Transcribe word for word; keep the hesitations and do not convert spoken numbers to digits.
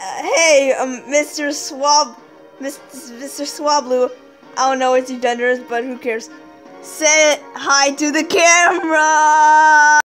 uh, hey, um, Mister Swab, Mister Swablu. I don't know what your gender is, but who cares? Say hi to the camera!